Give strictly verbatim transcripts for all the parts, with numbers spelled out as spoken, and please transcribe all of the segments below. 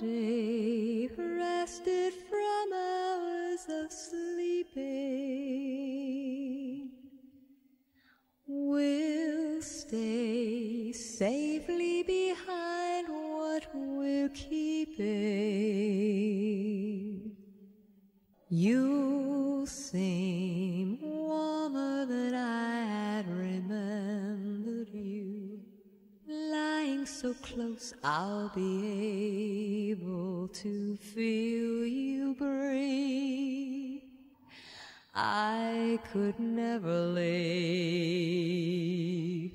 day, rested from hours of sleeping, we'll stay safely behind what we're keeping. You'll seem warmer than I had remembered you. Lying so close, I'll be able to feel you breathe. I could never leave.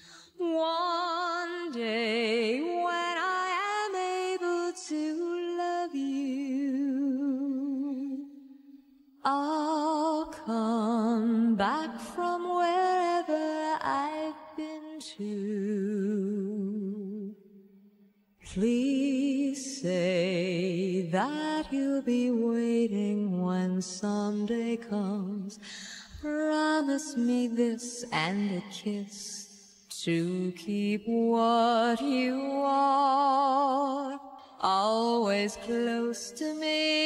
One day when I am able to love you, I'll come back from wherever I've been to. Please say that you'll be waiting when someday comes. Promise me this and a kiss to keep what you are, always close to me.